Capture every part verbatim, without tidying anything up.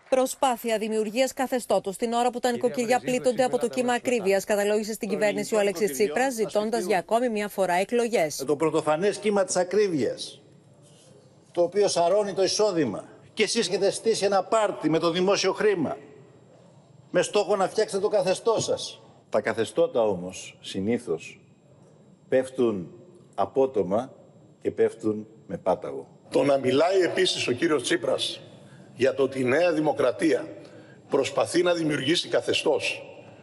Προσπάθεια δημιουργίας καθεστώτος την ώρα που τα νοικοκυριά πλήττονται από το κύμα ακρίβειας, καταλόγισε στην κυβέρνηση ο Αλέξης Τσίπρας, ζητώντας για ακόμη μια φορά εκλογές. Το πρωτοφανές κύμα της ακρίβειας, το οποίο σαρώνει το εισόδημα. Και εσείς έχετε στήσει ένα πάρτι με το δημόσιο χρήμα, με στόχο να φτιάξετε το καθεστώς σας. Τα καθεστώτα όμως συνήθως πέφτουν απότομα και πέφτουν με πάταγο. Το να μιλάει επίσης ο κύριος Τσίπρας για το ότι η Νέα Δημοκρατία προσπαθεί να δημιουργήσει καθεστώς,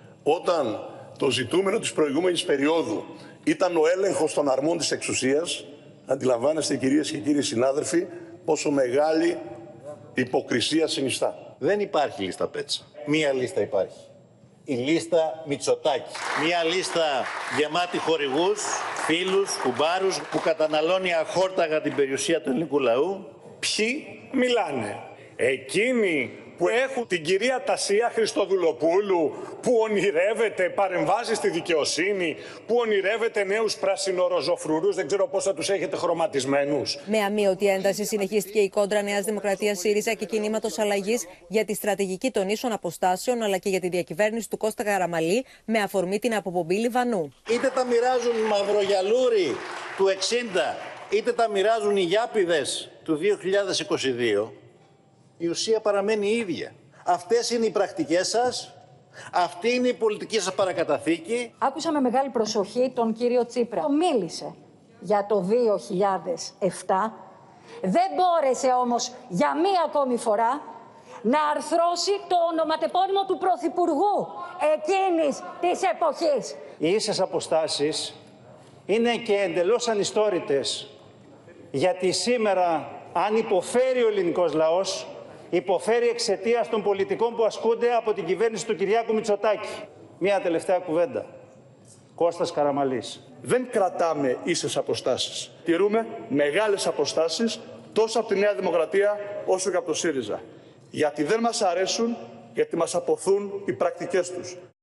όταν το ζητούμενο της προηγούμενης περίοδου ήταν ο έλεγχος των αρμών της εξουσίας, αντιλαμβάνεστε κυρίες και κύριοι συνάδελφοι πόσο μεγάλη υποκρισία συνιστά. Δεν υπάρχει λίστα Πέτσα. Μία λίστα υπάρχει. Η λίστα Μητσοτάκη. Μία λίστα γεμάτη χορηγούς, φίλους, κουμπάρους, που καταναλώνει αχόρταγα την περιουσία του ελληνικού λαού. Ποιοι μιλάνε? Εκείνοι που έχουν την κυρία Τασία Χριστοδουλοπούλου, που ονειρεύεται παρεμβάσεις στη δικαιοσύνη, που ονειρεύεται νέους πρασινοροζοφρουρούς, δεν ξέρω πώς θα τους έχετε χρωματισμένους. Με αμείωτη ένταση συνεχίστηκε η κόντρα Νέας Δημοκρατίας ΣΥΡΙΖΑ και Κινήματος Αλλαγής για τη στρατηγική των ίσων αποστάσεων, αλλά και για τη διακυβέρνηση του Κώστα Καραμαλή με αφορμή την αποπομπή Λιβανού. Είτε τα μοιράζουν οι μαυρογιαλούροι του εξήντα, είτε τα μοιράζουν οι γιάπηδες του δύο χιλιάδες είκοσι δύο. Η ουσία παραμένει η ίδια. Αυτές είναι οι πρακτικές σας, αυτή είναι η πολιτική σας παρακαταθήκη. Άκουσα με μεγάλη προσοχή τον κύριο Τσίπρα. Μίλησε για το δύο χιλιάδες επτά. Δεν μπόρεσε όμως για μία ακόμη φορά να αρθρώσει το ονοματεπώνυμο του Πρωθυπουργού εκείνης της εποχής. Οι ίσες αποστάσεις είναι και εντελώς ανιστόρητες, γιατί σήμερα, αν υποφέρει ο ελληνικός λαός, υποφέρει εξαιτίας των πολιτικών που ασκούνται από την κυβέρνηση του Κυριάκου Μητσοτάκη. Μία τελευταία κουβέντα. Κώστας Καραμαλής. Δεν κρατάμε ίσες αποστάσεις. Τηρούμε μεγάλες αποστάσεις τόσο από τη Νέα Δημοκρατία όσο και από το ΣΥΡΙΖΑ. Γιατί δεν μας αρέσουν, γιατί μας αποθούν οι πρακτικές τους.